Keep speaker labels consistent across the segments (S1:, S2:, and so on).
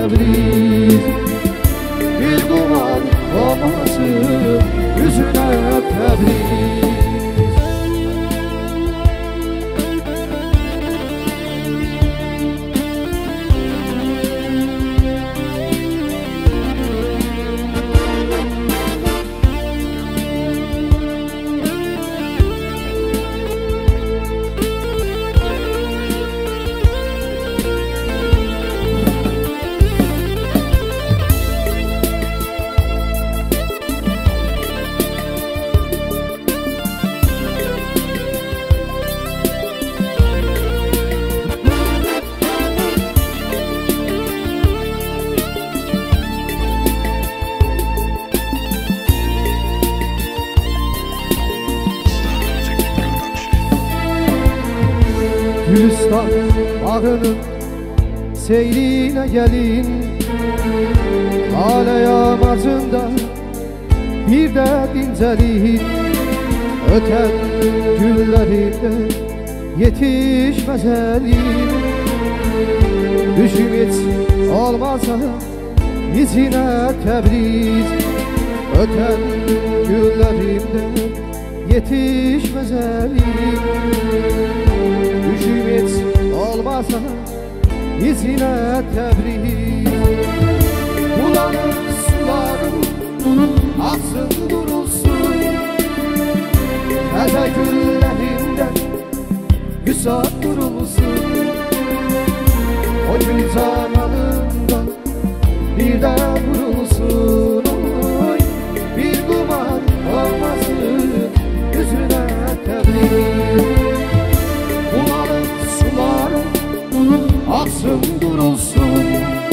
S1: Tebriz bir duman olmasın yüzüne Tebriz. Gülistan bağının seyrine gelin, Hale yamacında bir de dincelin. Öten günlerinde yetişmez elin, düşüm hiç olmazsa izine Tebriz. Öten günlerinde yetişmez elin, düşüm hiç olmazsa izine Tebriz. Bulanık sularım aksın durulsun, Təzə güllerinden güsat durulsun. O gül zamanında bir de vurulsun, oy, bir duman olmasın yüzüne Tebriz. Bulanık sularım aksın durulsun,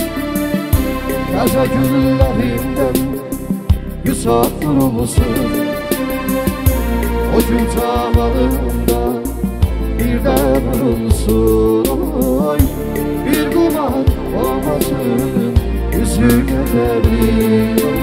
S1: Təzə güllerinden güsat durulsun. O gül zamanında bir de vurulsun, oy, bir duman olmasın yüzüne Tebriz.